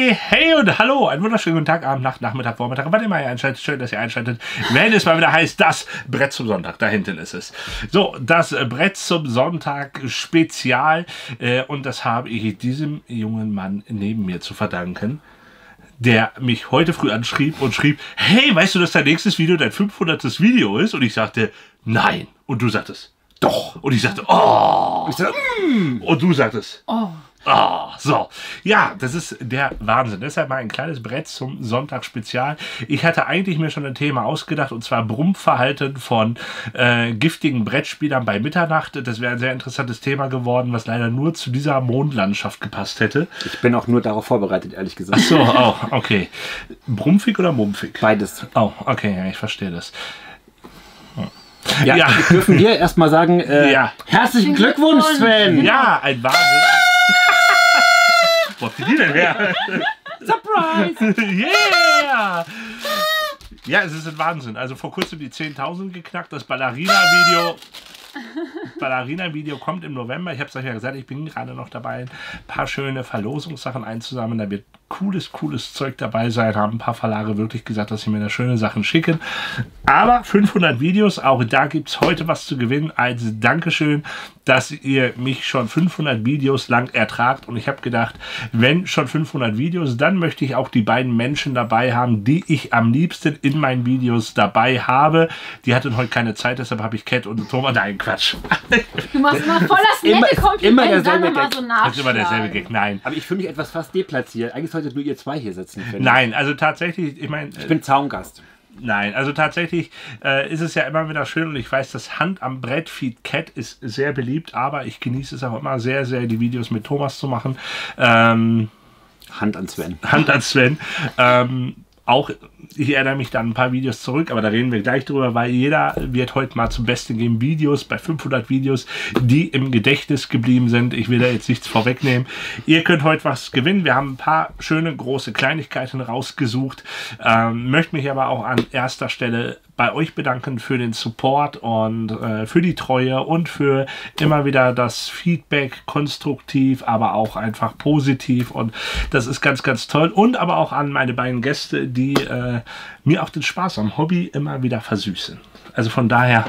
Hey und hallo, einen wunderschönen guten Tag, Abend, Nacht, Nachmittag, Vormittag, wann immer ihr einschaltet. Schön, dass ihr einschaltet, wenn es mal wieder heißt, das Brett zum Sonntag, da hinten ist es. So, das Brett zum Sonntag Spezial und das habe ich diesem jungen Mann neben mir zu verdanken, der mich heute früh anschrieb und schrieb, hey, weißt du, dass dein nächstes Video dein 500. Video ist? Und ich sagte, nein. Und du sagtest, doch. Und ich sagte, oh. Und ich sagte, und du sagtest, oh. Oh, so, ja, das ist der Wahnsinn. Deshalb mal ein kleines Brett zum Sonntag-Spezial. Ich hatte eigentlich mir schon ein Thema ausgedacht, und zwar Brummverhalten von giftigen Brettspielern bei Mitternacht. Das wäre ein sehr interessantes Thema geworden, was leider nur zu dieser Mondlandschaft gepasst hätte. Ich bin auch nur darauf vorbereitet, ehrlich gesagt. Ach so, oh, okay. Brumpfig oder mumpfig? Beides. Oh, okay, ja, ich verstehe das. Ja, ja. Dürfen wir erstmal sagen, ja. Herzlichen Glückwunsch, Sven! Ja, ein Wahnsinn. Wo habt ihr die denn her? Surprise! Yeah! Ja, es ist ein Wahnsinn. Also vor kurzem die 10.000 geknackt. Das Ballerina-Video kommt im November. Ich habe es euch ja gesagt, ich bin gerade noch dabei, ein paar schöne Verlosungssachen einzusammeln. Da wird cooles Zeug dabei sein. Haben ein paar Verlage wirklich gesagt, dass sie mir da schöne Sachen schicken. Aber 500 Videos, auch da gibt es heute was zu gewinnen. Als Dankeschön, dass ihr mich schon 500 Videos lang ertragt. Und ich habe gedacht, wenn schon 500 Videos, dann möchte ich auch die beiden Menschen dabei haben, die ich am liebsten in meinen Videos dabei habe. Die hatten heute keine Zeit, deshalb habe ich Cat und Thomas. Nein, Quatsch. Du machst mal voll das nette Kompliment. Immer derselbe Gag. So das ist immer derselbe Gag, nein. Aber ich fühle mich etwas fast deplatziert. Eigentlich solltet nur ihr zwei hier sitzen. Nein, also tatsächlich, ich meine... Ich bin Zaungast. Nein, also tatsächlich ist es ja immer wieder schön und ich weiß, das Hand am Brett Feed Cat ist sehr beliebt, aber ich genieße es auch immer sehr, die Videos mit Thomas zu machen. Hand an Sven. Hand an Sven. Auch, ich erinnere mich dann ein paar Videos zurück, aber da reden wir gleich drüber, weil jeder wird heute mal zum Besten geben. Videos, bei 500 Videos, die im Gedächtnis geblieben sind. Ich will da jetzt nichts vorwegnehmen. Ihr könnt heute was gewinnen. Wir haben ein paar schöne, große Kleinigkeiten rausgesucht. Möchte mich aber auch an erster Stelle bei euch bedanken für den Support und für die Treue und für immer wieder das Feedback, konstruktiv, aber auch einfach positiv. Und das ist ganz toll. Und aber auch an meine beiden Gäste, die mir auch den Spaß am Hobby immer wieder versüßen. Also von daher...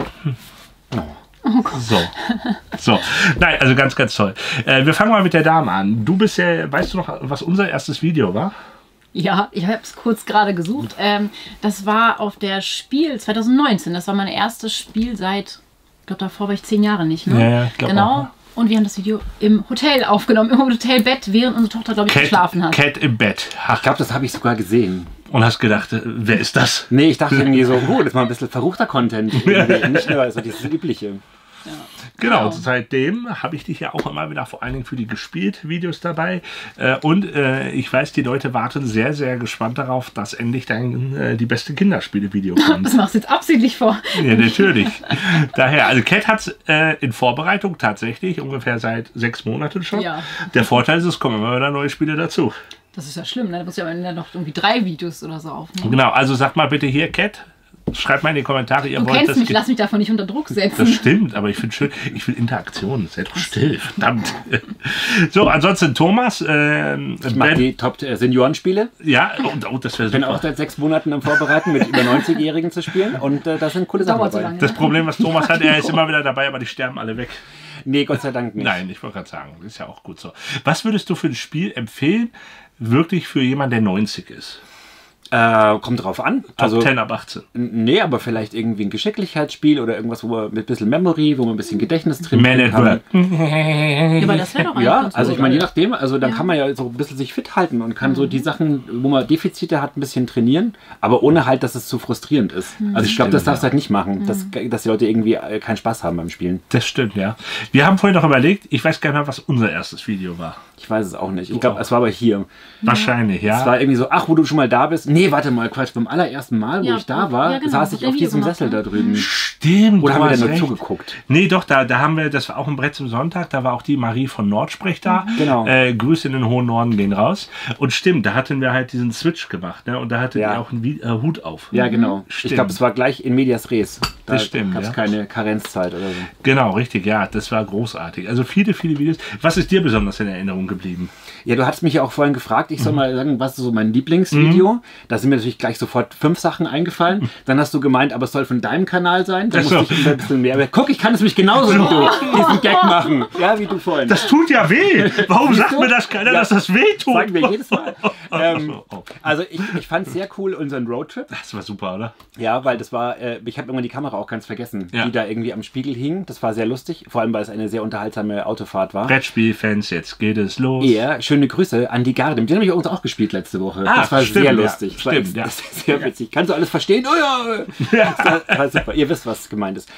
So. Nein, also ganz toll. Wir fangen mal mit der Dame an. Du bist ja, weißt du noch, was unser erstes Video war? Ja, ich habe es kurz gerade gesucht. Das war auf der Spiel 2019. Das war mein erstes Spiel seit, ich glaube, davor war ich 10 Jahre nicht. Ne? Ja, ich glaube genau. Auch, ne? Und wir haben das Video im Hotel aufgenommen, im Hotelbett, während unsere Tochter, glaube ich, geschlafen hat. Cat im Bett. Ach, ich glaube, das habe ich sogar gesehen. Und hast gedacht, wer ist das? Nee, ich dachte irgendwie so, das ist mal ein bisschen verruchter Content. Nicht nur so dieses Übliche. Ja. Genau, seitdem habe ich dich ja auch immer wieder vor allen Dingen für die Gespielt-Videos dabei. Und ich weiß, die Leute warten sehr gespannt darauf, dass endlich dein die beste Kinderspiele-Video kommt. Das machst du jetzt absichtlich vor. Ja, natürlich. Daher, also Cat hat es in Vorbereitung tatsächlich ungefähr seit 6 Monaten schon. Ja. Der Vorteil ist, es kommen immer wieder neue Spiele dazu. Das ist ja schlimm, ne? Da muss ja am Ende noch irgendwie 3 Videos oder so aufnehmen. Genau, also sag mal bitte hier, Cat. Schreibt mal in die Kommentare, ihr wollt das. Du kennst mich, lass mich davon nicht unter Druck setzen. Das stimmt, aber ich finde schön, ich will Interaktion. Sei doch still, verdammt. So, ansonsten Thomas. Ich mache die Top-Seniorenspiele. Ja, das wäre super. Ich bin auch seit 6 Monaten am Vorbereiten, mit über 90-Jährigen zu spielen und das sind coole Sachen dabei. Das Problem, was Thomas hat, er ist immer wieder dabei, aber die sterben alle weg. Nee, Gott sei Dank nicht. Nein, ich wollte gerade sagen, das ist ja auch gut so. Was würdest du für ein Spiel empfehlen, wirklich für jemanden, der 90 ist? Kommt drauf an. Top 10 ab 18. Nee, aber vielleicht irgendwie ein Geschicklichkeitsspiel oder irgendwas, wo man mit ein bisschen Memory, wo man ein bisschen Gedächtnis drin kann. Ja, aber das wäre doch ja, also ich meine, je nachdem, also dann kann man ja so ein bisschen sich fit halten und kann so die Sachen, wo man Defizite hat, ein bisschen trainieren, aber ohne halt, dass es zu frustrierend ist. Also ich glaube, das darfst du halt nicht machen, dass die Leute irgendwie keinen Spaß haben beim Spielen. Das stimmt, ja. Wir haben vorhin noch überlegt, ich weiß gar nicht mehr, was unser erstes Video war. Ich weiß es auch nicht. Ich glaube, es war aber hier. Wahrscheinlich, ja. Es war irgendwie so, ach, wo du schon mal da bist. Nee, warte mal, Quatsch. Beim allerersten Mal, wo ich da war, genau, saß ich auf diesem Sessel da drüben. Stimmt. Oder haben wir da nur zugeguckt? Nee, doch, da haben wir, das war auch ein Brett zum Sonntag, da war auch die Marie von Nordsprech da. Genau. Grüße in den hohen Norden gehen raus. Und stimmt, da hatten wir halt diesen Switch gemacht, ne? Und da hatte die auch einen Hut auf. Ja, genau. Stimmt. Ich glaube, es war gleich in medias res. Da das stimmt. Gab es keine Karenzzeit oder so. Genau, richtig, ja, das war großartig. Also viele Videos. Was ist dir besonders in Erinnerung geblieben? Ja, du hast mich ja auch vorhin gefragt, ich soll mal sagen, was ist so mein Lieblingsvideo? Da sind mir natürlich gleich sofort 5 Sachen eingefallen. Dann hast du gemeint, aber es soll von deinem Kanal sein. Da musste ich ein bisschen mehr. Guck, ich kann es mich genauso wie du diesen Gag machen. Ja, wie du vorhin. Das tut ja weh. Warum sagt mir das keiner, dass das weh tut? Sagen wir jedes Mal. Also ich fand es sehr cool, unseren Roadtrip. Das war super, oder? Ja, weil das war, ich habe immer die Kamera auch ganz vergessen, die da irgendwie am Spiegel hing. Das war sehr lustig, vor allem, weil es eine sehr unterhaltsame Autofahrt war. Brettspielfans, jetzt geht es los. Ja, schöne Grüße an die Garde. Mit denen habe ich uns auch gespielt letzte Woche. Das war stimmt, sehr lustig. Ja, stimmt, das ist sehr witzig. Kannst du alles verstehen? Oh ja! Das war super. Ihr wisst, was gemeint ist.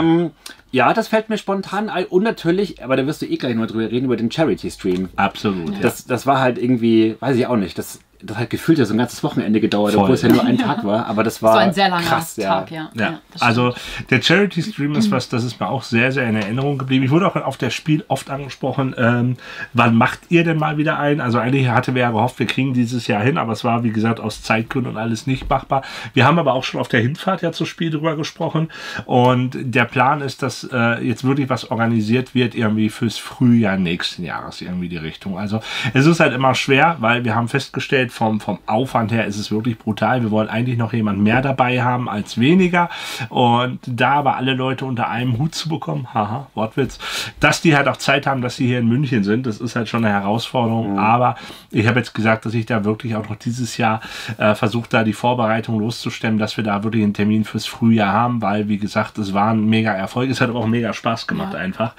Ja, das fällt mir spontan ein. Und natürlich, aber da wirst du eh gleich noch drüber reden, über den Charity-Stream. Absolut. Ja. Das war halt irgendwie, weiß ich auch nicht, das hat gefühlt ja so ein ganzes Wochenende gedauert, obwohl es ja nur ein Tag war. Aber das war so ein sehr langer krass, Tag, ja. Also der Charity-Stream ist was, das ist mir auch sehr, sehr in Erinnerung geblieben. Ich wurde auch auf der Spiel oft angesprochen, wann macht ihr denn mal wieder einen? Also eigentlich hatten wir ja gehofft, wir kriegen dieses Jahr hin, aber es war, wie gesagt, aus Zeitgründen und alles nicht machbar. Wir haben aber auch schon auf der Hinfahrt ja zum Spiel drüber gesprochen und der Plan ist, dass jetzt wirklich was organisiert wird, irgendwie fürs Frühjahr nächsten Jahres, irgendwie die Richtung. Also es ist halt immer schwer, weil wir haben festgestellt, vom Aufwand her ist es wirklich brutal. Wir wollen eigentlich noch jemand mehr dabei haben als weniger. Und da aber alle Leute unter einem Hut zu bekommen, haha, Wortwitz, dass die halt auch Zeit haben, dass sie hier in München sind, das ist halt schon eine Herausforderung. Aber ich habe jetzt gesagt, dass ich da wirklich auch noch dieses Jahr versuche, da die Vorbereitung loszustemmen, dass wir da wirklich einen Termin fürs Frühjahr haben, weil, wie gesagt, es war ein mega Erfolg. Es hat aber auch mega Spaß gemacht einfach.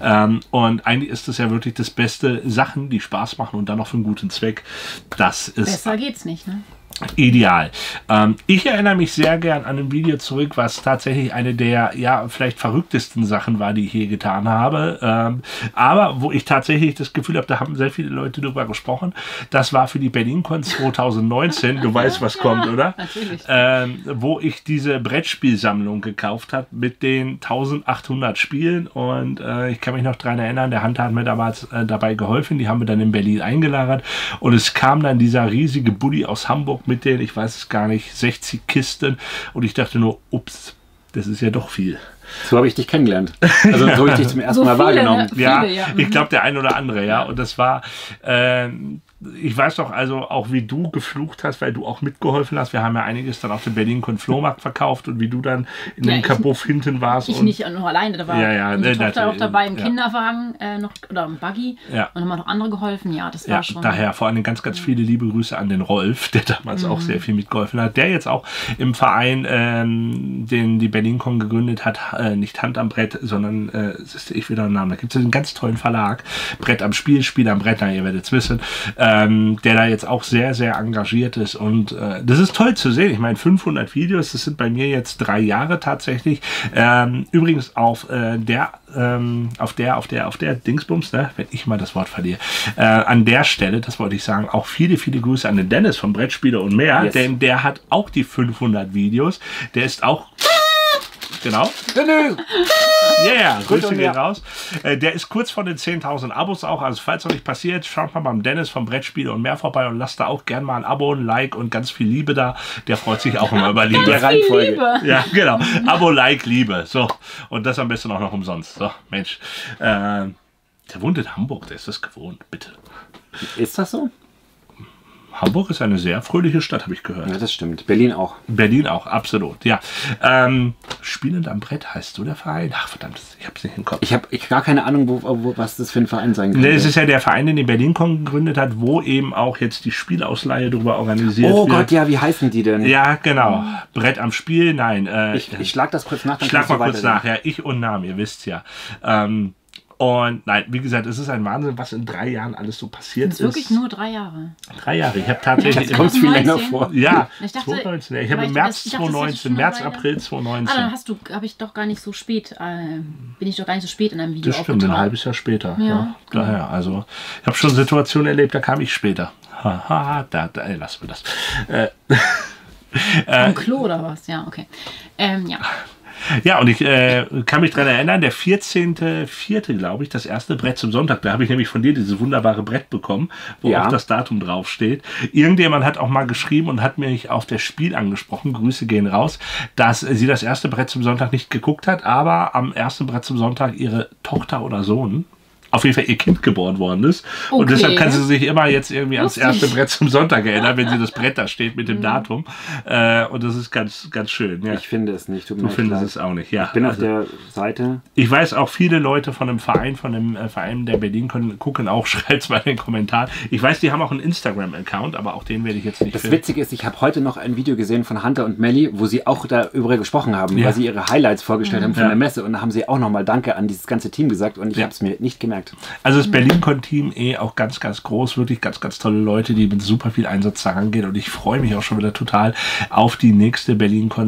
Und eigentlich ist es ja wirklich das Beste, Sachen, die Spaß machen und dann noch für einen guten Zweck. Das ist besser geht's nicht, ne? Ideal. Ich erinnere mich sehr gern an ein Video zurück, was tatsächlich eine der, ja, vielleicht verrücktesten Sachen war, die ich je getan habe. Aber wo ich tatsächlich das Gefühl habe, da haben sehr viele Leute drüber gesprochen. Das war für die BerlinCon 2019. Du weißt, was kommt, oder? Natürlich. Wo ich diese Brettspielsammlung gekauft habe mit den 1800 Spielen. Und ich kann mich noch daran erinnern, der Hunter hat mir damals dabei geholfen. Die haben wir dann in Berlin eingelagert. Und es kam dann dieser riesige Bulli aus Hamburg mit den, ich weiß es gar nicht, 60 Kisten und ich dachte nur, ups, das ist ja doch viel. So habe ich dich kennengelernt. Also so habe ich dich zum ersten Mal wahrgenommen. Ja, ich glaube der ein oder andere, ja. Und das war, ich weiß doch also auch, wie du geflucht hast, weil du auch mitgeholfen hast. Wir haben ja einiges dann auf dem BerlinCon Flohmarkt verkauft und wie du dann in dem Kabuff hinten warst. Ich und nicht nur alleine, da war unsere Tochter auch dabei im Kinderwagen noch, oder im Buggy und haben noch andere geholfen. Ja, das war schon. Daher vor allem ganz, ganz viele liebe Grüße an den Rolf, der damals auch sehr viel mitgeholfen hat, der jetzt auch im Verein, den die BerlinCon gegründet hat, nicht Hand am Brett, sondern, ich wieder einen Namen, da gibt es einen ganz tollen Verlag, Brett am Spiel, Spiel am Brett, ihr werdet es wissen, der da jetzt auch sehr, sehr engagiert ist und das ist toll zu sehen. Ich meine, 500 Videos, das sind bei mir jetzt 3 Jahre tatsächlich. Übrigens auf der Dingsbums, ne, wenn ich mal das Wort verliere, an der Stelle, das wollte ich sagen, auch viele, viele Grüße an den Dennis vom Brettspieler und mehr, denn der hat auch die 500 Videos, der ist auch genau. Yeah, Grüße gehen raus. Der ist kurz vor den 10.000 Abos auch. Also falls noch nicht passiert, schaut mal beim Dennis vom Brettspiel und mehr vorbei und lasst da auch gerne mal ein Abo, ein Like und ganz viel Liebe da. Der freut sich auch immer über Liebe. Reihenfolge. Ja, genau. Abo, Like, Liebe. So. Und das am besten auch noch umsonst. So, Mensch. Der wohnt in Hamburg, der ist das gewohnt. Bitte. Ist das so? Hamburg ist eine sehr fröhliche Stadt, habe ich gehört. Ja, das stimmt. Berlin auch. Berlin auch, absolut, ja. Spielend am Brett heißt so der Verein? Ach, verdammt, ich habe es nicht im Kopf. Ich habe gar keine Ahnung, was das für ein Verein sein könnte. Nee, es ist ja der Verein, den die BerlinCon gegründet hat, wo eben auch jetzt die Spielausleihe darüber organisiert wird. Oh Gott, ja, wie heißen die denn? Ja, genau. Brett am Spiel, nein. Ich schlag das kurz nach. Schlag mal kurz nach, ja. Ich und Namen, ihr wisst ja. Und nein, wie gesagt, es ist ein Wahnsinn, was in 3 Jahren alles so passiert ist. Das ist wirklich nur 3 Jahre. 3 Jahre. Ich habe tatsächlich. Jetzt kommt es viel länger vor. Ja, ich dachte, 2019. Ich habe im März 2019, März, April 2019. Dann habe ich doch gar nicht so spät, bin ich doch gar nicht so spät in einem Video aufgetaucht. Das stimmt, ein halbes Jahr später. Ja, daher, also ich habe schon Situationen erlebt, da kam ich später. Haha, lassen wir das. Am Klo oder was? Ja, okay. Ja. Ja, und ich kann mich daran erinnern, der 14.04., glaube ich, das erste Brett zum Sonntag, da habe ich nämlich von dir dieses wunderbare Brett bekommen, wo auch das Datum draufsteht. Irgendjemand hat auch mal geschrieben und hat mich auf das Spiel angesprochen, Grüße gehen raus, dass sie das erste Brett zum Sonntag nicht geguckt hat, aber am ersten Brett zum Sonntag ihre Tochter oder Sohn auf jeden Fall ihr Kind geboren worden ist. Okay. Und deshalb kann sie sich immer jetzt irgendwie ans Lustig. erste Brett zum Sonntag erinnern, wenn sie das Brett da steht mit dem Datum. Und das ist ganz, ganz schön. Ja. Ich finde es nicht. Tut mir Du echt findest leid. es auch nicht, ja. Ich bin auf Also, der Seite. ich weiß auch, viele Leute von dem Verein der Berlin gucken auch, schreibt es mal in den Kommentaren. Ich weiß, die haben auch einen Instagram-Account, aber auch den werde ich jetzt nicht Das finden. Witzige ist, ich habe heute noch ein Video gesehen von Hunter und Melly, wo sie auch darüber gesprochen haben, Ja. weil sie ihre Highlights vorgestellt haben von Ja. der Messe. Und da haben sie auch nochmal Danke an dieses ganze Team gesagt und ich Ja. habe es mir nicht gemerkt. Also das BerlinCon-Team auch ganz, ganz groß, wirklich ganz, ganz tolle Leute, die mit super viel Einsatz da rangehen und ich freue mich auch schon wieder total auf die nächste BerlinCon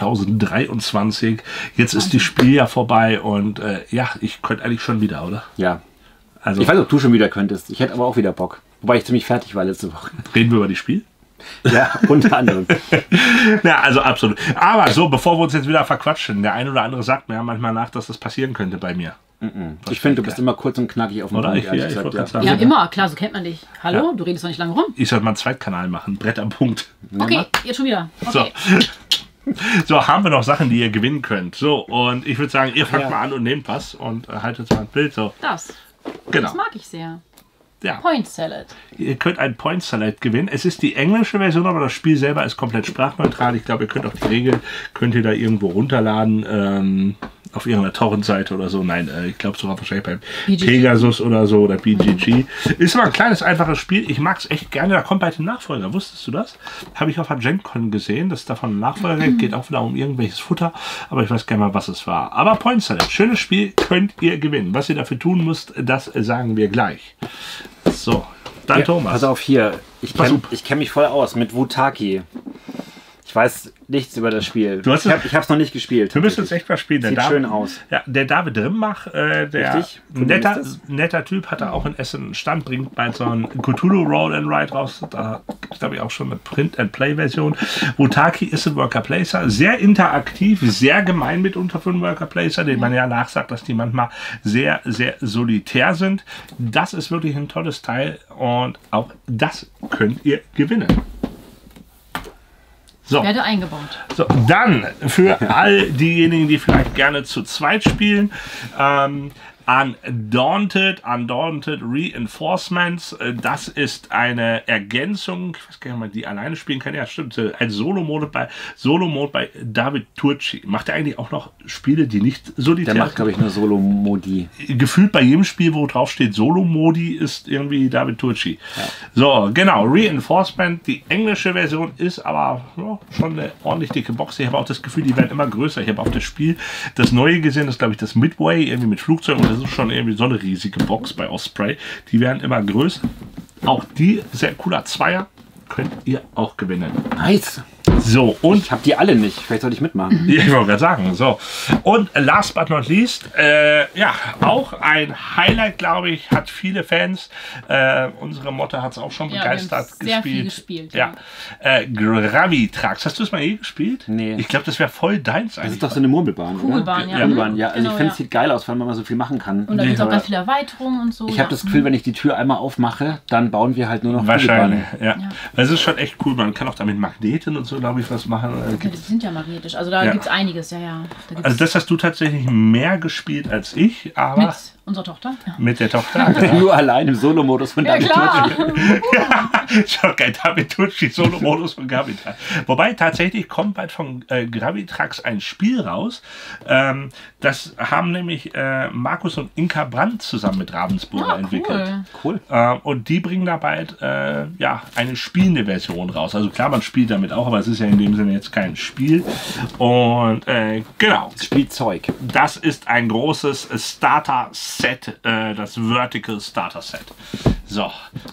2023. Jetzt ist die Spiel ja vorbei und ja, ich könnte eigentlich schon wieder, oder? Ja. Also Ich weiß, ob du schon wieder könntest. Ich hätte aber auch wieder Bock. Wobei ich ziemlich fertig war letzte Woche. reden wir über die Spiel? Ja, unter anderem. Ja, also absolut. Aber so, bevor wir uns jetzt wieder verquatschen, der ein oder andere sagt mir ja manchmal nach, dass das passieren könnte bei mir. Ich finde, du bist immer kurz und knackig auf dem Oder? Punkt, Ich ehrlich wollte gesagt, gerade ja. sagen. Ja, immer, klar, so kennt man dich. Hallo, Ja. du redest doch nicht lange rum. Ich sollte mal einen Zweitkanal machen, Brett am Punkt. Okay, jetzt schon wieder. Okay. So, haben wir noch Sachen, die ihr gewinnen könnt. So, und ich würde sagen, ihr fangt Ja. mal an und nehmt was und haltet mal ein Bild. So, Das genau. mag ich sehr. Ja. Point Salad. Ihr könnt ein Point Salad gewinnen. Es ist die englische Version, aber das Spiel selber ist komplett sprachneutral. Ich glaube, ihr könnt auch die Regeln, könnt ihr da irgendwo runterladen, auf irgendeiner Torrent-Seite oder so. Nein, ich glaube sogar wahrscheinlich beim BGG. Pegasus oder so oder BGG. Ist aber ein kleines, einfaches Spiel. Ich mag es echt gerne. Da kommt bald ein Nachfolger. Wusstest du das? Habe ich auf der GenCon gesehen, dass es davon ein Nachfolger gibt. Geht auch wieder um irgendwelches Futter, aber ich weiß gerne mal, was es war. Aber Point Salad, schönes Spiel, könnt ihr gewinnen. Was ihr dafür tun müsst, das sagen wir gleich. So, dann Ja, Thomas. pass auf hier. Ich Pass kenne auf. kenn mich voll aus mit Wutaki. Ich weiß nichts über das Spiel. Du hast ich es- habe es noch nicht gespielt. Wir müssen jetzt echt mal spielen. Sieht schön aus. Ja, der David Rimmach, der Richtig? Von wem netter, ist das? netter Typ, hat er auch in Essen einen Stand, bringt bald so ein Cthulhu Roll and Ride raus. Da gibt es, glaube ich, auch schon eine Print-and-Play-Version. Wutaki ist ein Worker Placer, sehr interaktiv, sehr gemein mitunter für einen Worker Placer, den man ja nachsagt, dass die manchmal sehr, sehr solitär sind. Das ist wirklich ein tolles Teil und auch das könnt ihr gewinnen. So. Werde eingebaut. So, dann für all diejenigen, die vielleicht gerne zu zweit spielen, Undaunted Reinforcements. Das ist eine Ergänzung. Ich weiß gar nicht, ob man die alleine spielen kann. Ja, stimmt. Ein Solo-Mode bei David Turci. Macht er eigentlich auch noch Spiele, die nicht solitär Der macht, glaube ich, nur Solo-Modi. Gefühlt bei jedem Spiel, wo drauf steht Solo-Modi, ist irgendwie David Turci. So, genau, Reinforcement, die englische Version ist aber ja, schon eine ordentlich dicke Box. Ich habe auch das Gefühl, die werden immer größer. Ich habe auf das Spiel das neue gesehen, das glaube ich das Midway, irgendwie mit Flugzeugen. Und das ist schon irgendwie so eine riesige Box bei Osprey. Die werden immer größer. Auch die, sehr cooler Zweier, könnt ihr auch gewinnen. Nice. So, und Ich habe die alle nicht. Vielleicht sollte ich mitmachen. ja, ich wollte gerade sagen. So. Und last but not least, ja, auch ein Highlight, glaube ich, hat viele Fans. Unsere Motte hat es auch schon Ja, begeistert wir haben sehr viel gespielt, Ja. Gravitrax. Hast du es mal gespielt? Nee. Ich glaube, das wäre voll deins Das eigentlich. ist doch so eine Murmelbahn, Kugelbahn, oder? ja. Kugelbahn, ja. Also Genau, ich finde, ja. es sieht geil aus, weil man mal so viel machen kann. Und da gibt es auch Aber ganz viele Erweiterungen und so. ich habe das Gefühl, wenn ich die Tür einmal aufmache, dann bauen wir halt nur noch Wahrscheinlich, Kugelbahnen. ja. Das ist schon echt cool. Man kann auch damit Magneten und so, glaube ich, was machen. Ja, die sind ja magnetisch. Also da Ja. gibt es einiges, ja, ja. Da gibt's Also das hast du tatsächlich mehr gespielt als ich, aber mit unserer Tochter. Ja. mit der Tochter. Genau. Nur allein im Solo-Modus von Ja, David klar. Turci. Schon geil, David Turci, Solo-Modus von Gravitrax. Wobei tatsächlich kommt bald von Gravitrax ein Spiel raus. Das haben nämlich Markus und Inka Brandt zusammen mit Ravensburger entwickelt. Cool. Cool. Und die bringen da bald ja, eine spielende Version raus. Also klar, man spielt damit auch, aber es ist ja in dem Sinne jetzt kein Spiel. Und genau, Spielzeug. das ist ein großes Starter-Set, das Vertical Starter-Set. So,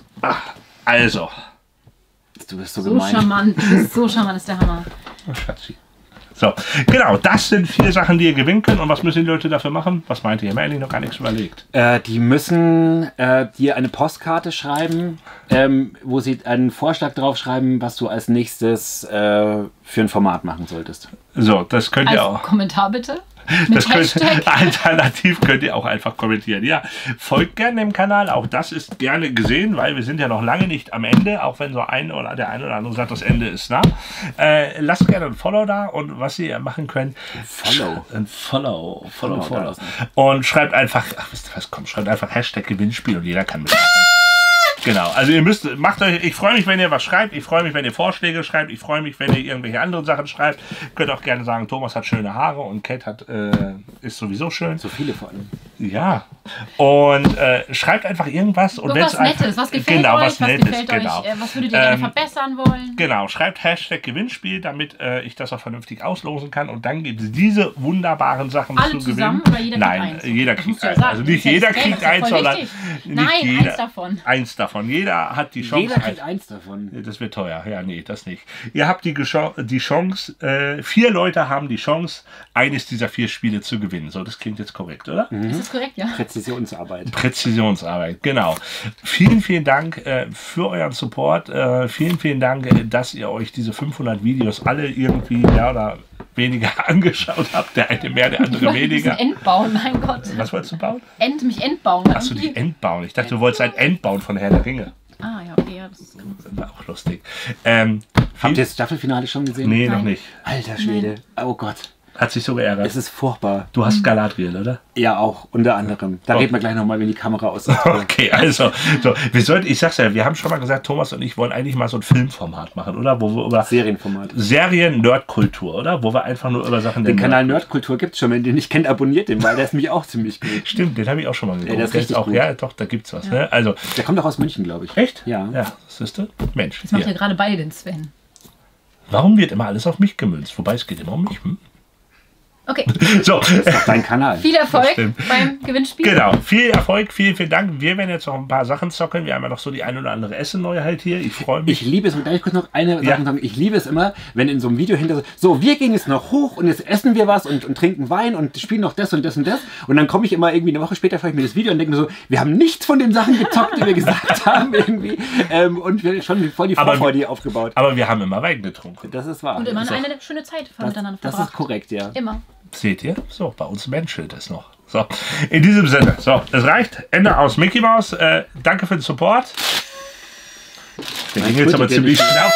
also. Du bist so So gemein. charmant. Du bist so charmant, ist der Hammer. Oh, Schatzi. So, genau, das sind 4 Sachen, die ihr gewinnen könnt. Und was müssen die Leute dafür machen? Was meint ihr? Ich habe mir eigentlich noch gar nichts überlegt. Die müssen dir eine Postkarte schreiben, wo sie einen Vorschlag draufschreiben, was du als nächstes für ein Format machen solltest. So, das könnt ihr Als auch. Kommentar bitte. Alternativ könnt ihr auch einfach kommentieren. Ja, folgt gerne dem Kanal, auch das ist gerne gesehen, weil wir sind ja noch lange nicht am Ende, auch wenn so der eine oder andere sagt, das Ende ist nah. Lasst gerne ein Follow da und was ihr machen könnt, ein Follow. Und schreibt einfach, schreibt einfach Hashtag Gewinnspiel und jeder kann mitmachen. Genau, also ihr ich freue mich, wenn ihr was schreibt, ich freue mich, wenn ihr Vorschläge schreibt, ich freue mich, wenn ihr irgendwelche anderen Sachen schreibt. Könnt auch gerne sagen, Thomas hat schöne Haare und Kate ist sowieso schön. So viele vor allem. Ja, und schreibt einfach irgendwas. Und was Nettes, was gefällt euch, was würdet ihr gerne verbessern wollen. Genau, schreibt Hashtag Gewinnspiel, damit ich das auch vernünftig auslosen kann und dann gibt es diese wunderbaren Sachen alle zu zusammen, gewinnen. Oder jeder kriegt eins? Jeder kriegt eins. Also nicht jeder kriegt eins, sondern eins davon. Eins davon. Jeder hat die Chance. Jeder kriegt eins davon. Das wird teuer. Ja, nee, das nicht. Ihr habt die Chance, 4 Leute haben die Chance, eines dieser 4 Spiele zu gewinnen. So, das klingt jetzt korrekt, oder? Ist das korrekt, ja? Präzisionsarbeit, genau. Vielen Dank für euren Support. Vielen Dank, dass ihr euch diese 500 Videos alle irgendwie mehr oder weniger angeschaut habt. Der eine mehr, der andere weniger. Entbauen, mein Gott. Was wolltest du bauen? Mich entbauen. Achso, die Endbauen. Ich dachte, du wolltest ein Endbauen von Herr der Ringe. Ah, ja, okay, ja, das ist war auch lustig. Habt ihr das Staffelfinale schon gesehen? Nee, noch nicht. Alter Schwede. Oh Gott. Hat sich so geärgert. Es ist furchtbar. Du hast Galadriel, oder? Ja, auch, unter anderem. Da reden wir gleich nochmal, wenn die Kamera aus ist. Okay, also, ich sag's ja, wir haben schon mal gesagt, Thomas und ich wollen eigentlich mal so ein Filmformat machen, oder? Wo wir über Serienformat. Serien-Nerdkultur, oder? Wo wir einfach nur über Sachen... Den Kanal Nerdkultur gibt's schon, wenn ihr den nicht kennt, abonniert den, weil der ist nämlich auch ziemlich gut. Stimmt, den habe ich auch schon mal geguckt. Ja, der ist richtig gut. Ja, doch, da gibt's was. Ja. Ne? Also, der kommt doch aus München, glaube ich. Echt? Ja. Ja, siehst du? Mensch. Das macht ja gerade beide den Sven. Warum wird immer alles auf mich gemünzt? Wobei, es geht immer um mich. Okay. So. Das ist doch dein Kanal. Viel Erfolg beim Gewinnspiel. Genau, viel Erfolg, vielen Dank. Wir werden jetzt noch ein paar Sachen zocken. Wir haben ja noch so die ein oder andere Essen-Neuheit hier. Ich freue mich. Ich liebe es, und darf ich kurz noch eine Sache sagen? Ich liebe es immer, wenn in so einem Video hinter so, wir gehen jetzt noch hoch und jetzt essen wir was und trinken Wein und spielen noch das und das und das. Und dann komme ich immer irgendwie eine Woche später, vielleicht mir das Video und denke mir so, wir haben nichts von den Sachen gezockt, die wir gesagt haben irgendwie. Und wir haben schon voll die Vorfreude aufgebaut. Aber wir haben immer Wein getrunken. Das ist wahr. Und immer eine schöne Zeit miteinander verbracht. Das ist korrekt, ja. Immer. Seht ihr? So, bei uns menschelt es noch. So, in diesem Sinne. So, es reicht. Ende aus Mickey Mouse. Danke für den Support. Der ging jetzt aber ziemlich schnell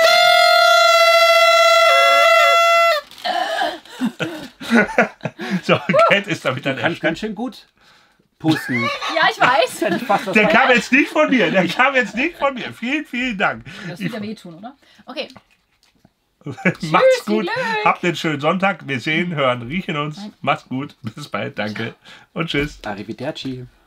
So, Cat ist damit dann echt ganz schön gut pusten. Ja, ich weiß. Der kam jetzt nicht von mir. Vielen Dank. Das wird ja wehtun, oder? Okay. Macht's gut. Habt einen schönen Sonntag. Wir sehen, hören, riechen uns. Macht's gut. Bis bald. Danke. Und tschüss. Arrivederci.